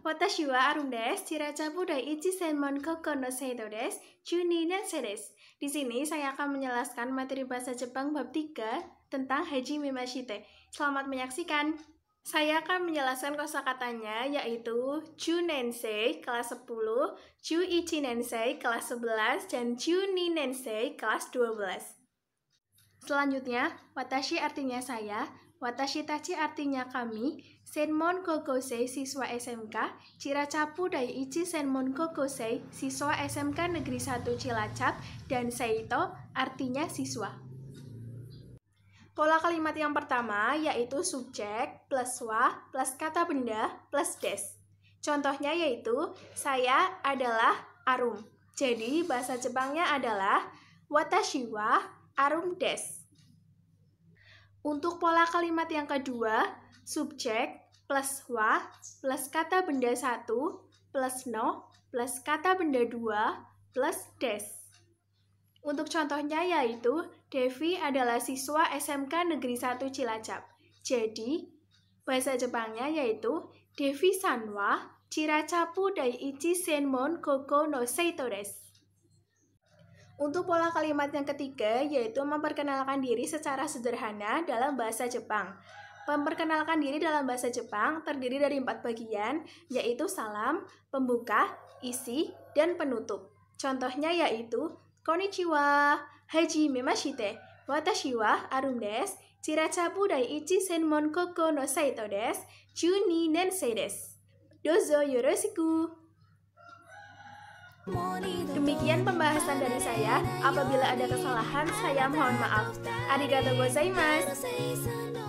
Watashi wa arum desu, chirachabu dai ichi senmon koko no seido desu, juni nensei desu. Di sini saya akan menjelaskan materi bahasa Jepang bab 3 tentang Hajime Mashite. Selamat menyaksikan. Saya akan menjelaskan kosakatanya yaitu Junensei kelas 10, Juichi Nensei kelas 11, dan Juni Nensei kelas 12. Selanjutnya, watashi artinya saya, watashi tachi artinya kami, senmon kokosei siswa SMK, Chirachapu Daiichi Senmon Kokosei siswa SMK Negeri 1 Cilacap, dan seito artinya siswa. Pola kalimat yang pertama yaitu subjek plus wa plus kata benda plus des. Contohnya yaitu saya adalah Arum. Jadi bahasa Jepangnya adalah watashi wa arum desu. Untuk pola kalimat yang kedua, subjek plus wa plus kata benda 1 plus no plus kata benda 2 plus des. Untuk contohnya yaitu Devi adalah siswa SMK Negeri 1 Cilacap. Jadi, bahasa Jepangnya yaitu Devi san wa Chirachapu Daiichi Senmon Koko no seito desu. Untuk pola kalimat yang ketiga yaitu memperkenalkan diri secara sederhana dalam bahasa Jepang. Memperkenalkan diri dalam bahasa Jepang terdiri dari 4 bagian, yaitu salam, pembuka, isi, dan penutup. Contohnya yaitu Konnichiwa, Hajime Mashite, watashi wa arum desu, chirachabu daiichi senmon koko no seito desu, juni nensei desu. Dozo yoroshiku. Demikian pembahasan dari saya. Apabila ada kesalahan, saya mohon maaf. Arigatou gozaimasu.